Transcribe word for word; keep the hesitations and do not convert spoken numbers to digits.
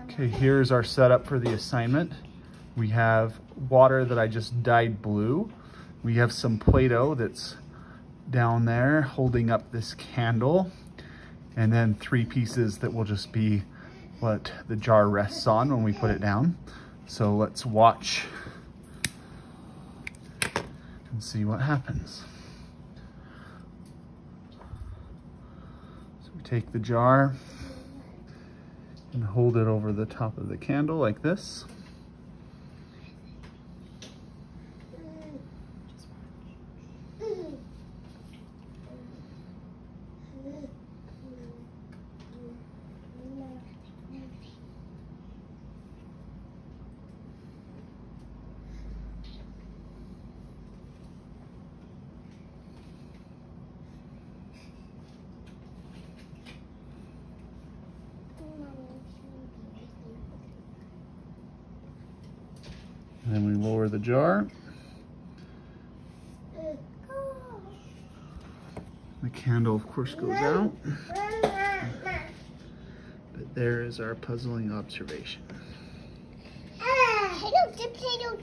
Okay, here's our setup for the assignment. We have water that I just dyed blue. We have some Play-Doh that's down there holding up this candle. And then three pieces that will just be what the jar rests on when we put it down. So let's watch and see what happens. So we take the jar and hold it over the top of the candle like this. And then we lower the jar. The candle, of course, goes out. But there is our puzzling observation. Ah, hello, the potato